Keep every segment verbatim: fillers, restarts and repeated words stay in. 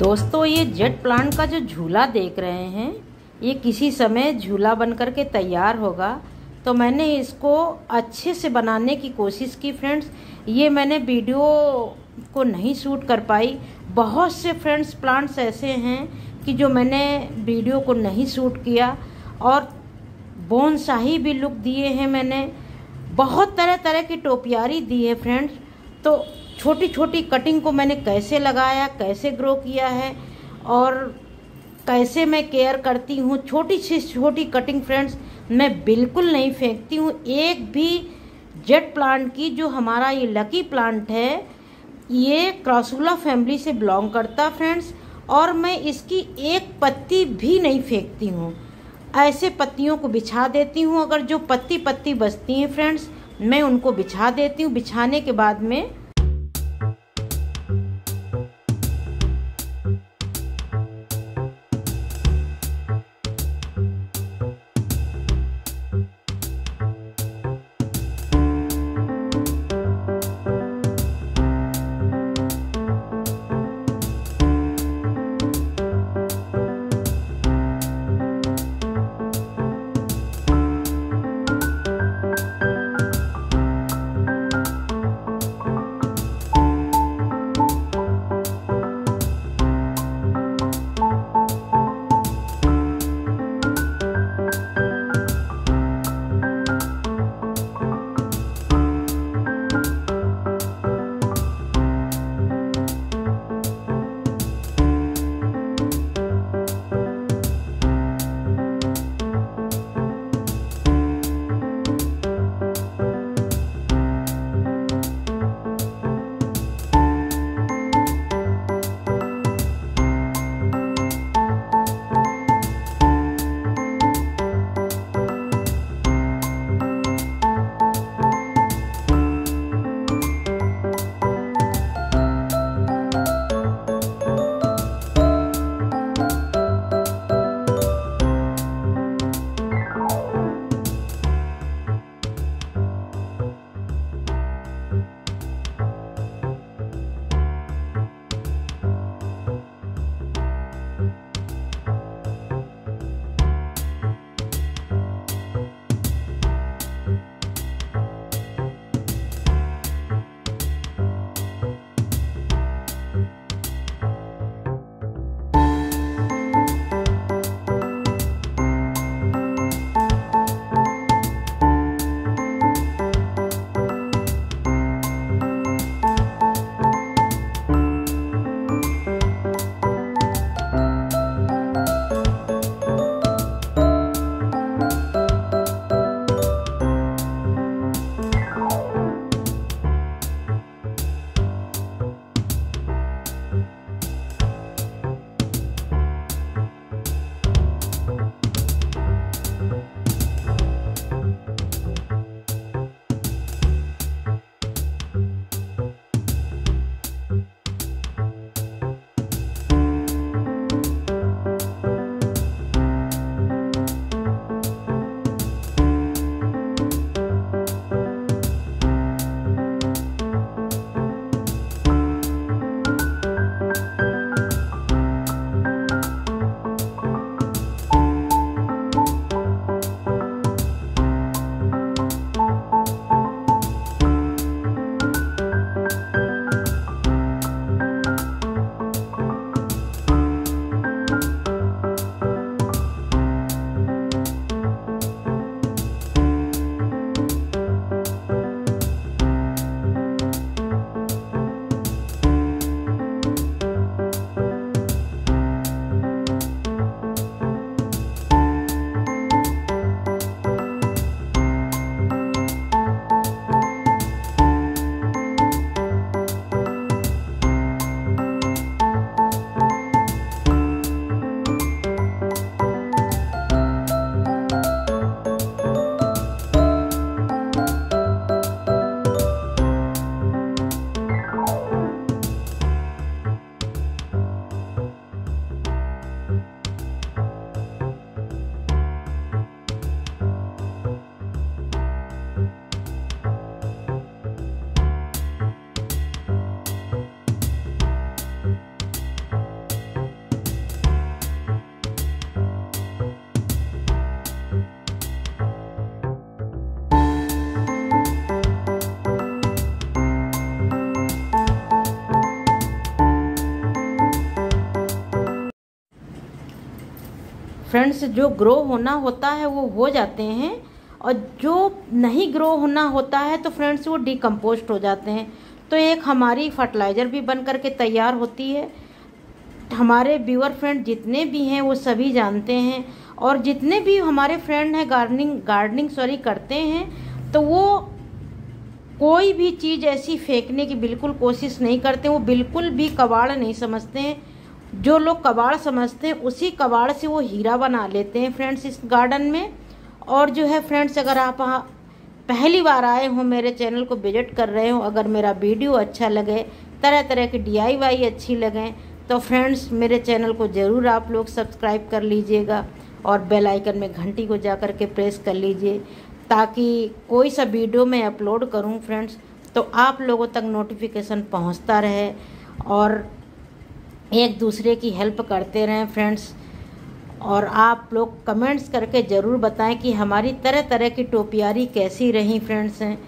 दोस्तों, ये jade plant का जो झूला देख रहे हैं, ये किसी समय झूला बनकर के तैयार होगा। तो मैंने इसको अच्छे से बनाने की कोशिश की फ्रेंड्स। ये मैंने वीडियो को नहीं शूट कर पाई। बहुत से फ्रेंड्स प्लांट्स ऐसे हैं कि जो मैंने वीडियो को नहीं शूट किया और बोनसाई भी लुक दिए हैं मैंने। बहुत तरह तरह की टोपियारी दी है फ्रेंड्स। तो छोटी छोटी कटिंग को मैंने कैसे लगाया, कैसे ग्रो किया है और कैसे मैं केयर करती हूँ। छोटी सी छोटी कटिंग फ्रेंड्स मैं बिल्कुल नहीं फेंकती हूँ। एक भी जेट प्लांट की, जो हमारा ये लकी प्लांट है, ये क्रॉसुला फैमिली से बिलोंग करता फ्रेंड्स। और मैं इसकी एक पत्ती भी नहीं फेंकती हूँ, ऐसे पत्तियों को बिछा देती हूँ। अगर जो पत्ती पत्ती बचती हैं फ्रेंड्स, मैं उनको बिछा देती हूँ। बिछाने के बाद में फ्रेंड्स जो ग्रो होना होता है वो हो जाते हैं, और जो नहीं ग्रो होना होता है तो फ्रेंड्स वो डिकम्पोस्ट हो जाते हैं। तो एक हमारी फर्टिलाइज़र भी बन करके तैयार होती है। हमारे व्यूअर फ्रेंड जितने भी हैं वो सभी जानते हैं, और जितने भी हमारे फ्रेंड हैं गार्डनिंग गार्डनिंग सॉरी करते हैं, तो वो कोई भी चीज़ ऐसी फेंकने की बिल्कुल कोशिश नहीं करते। वो बिल्कुल भी कबाड़ नहीं समझते हैं। जो लोग कबाड़ समझते हैं उसी कबाड़ से वो हीरा बना लेते हैं फ्रेंड्स इस गार्डन में। और जो है फ्रेंड्स, अगर आप पहली बार आए हो, मेरे चैनल को विजिट कर रहे हो, अगर मेरा वीडियो अच्छा लगे, तरह तरह की डी आई वाई अच्छी लगें, तो फ्रेंड्स मेरे चैनल को ज़रूर आप लोग सब्सक्राइब कर लीजिएगा और बेल आइकन में घंटी को जा कर के प्रेस कर लीजिए, ताकि कोई सा वीडियो मैं अपलोड करूं फ्रेंड्स तो आप लोगों तक नोटिफिकेशन पहुंचता रहे, और एक दूसरे की हेल्प करते रहें फ्रेंड्स। और आप लोग कमेंट्स करके ज़रूर बताएं कि हमारी तरह तरह की टोपियारी कैसी रही फ्रेंड्स हैं।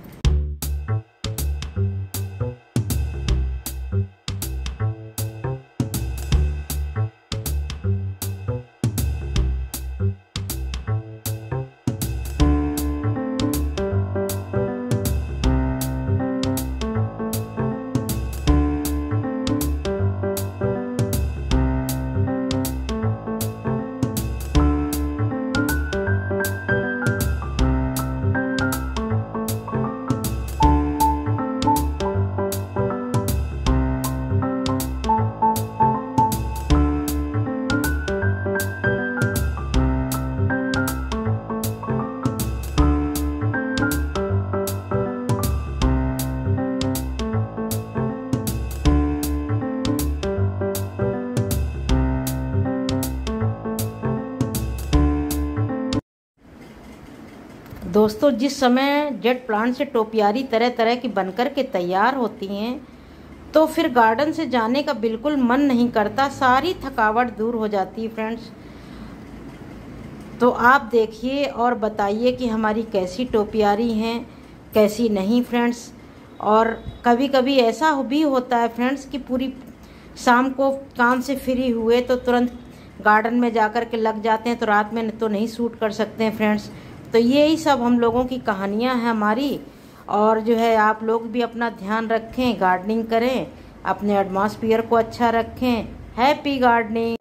दोस्तों, जिस समय जेट प्लांट से टोपियारी तरह तरह की बनकर के तैयार होती हैं, तो फिर गार्डन से जाने का बिल्कुल मन नहीं करता, सारी थकावट दूर हो जाती है फ्रेंड्स। तो आप देखिए और बताइए कि हमारी कैसी टोपियारी हैं, कैसी नहीं फ्रेंड्स। और कभी कभी ऐसा भी होता है फ्रेंड्स कि पूरी शाम को काम से फ्री हुए तो तुरंत गार्डन में जाकर के लग जाते हैं, तो रात में तो नहीं शूट कर सकते हैं फ्रेंड्स। तो यही सब हम लोगों की कहानियां हैं हमारी। और जो है आप लोग भी अपना ध्यान रखें, गार्डनिंग करें, अपने एटमॉस्फेयर को अच्छा रखें। Happy gardening.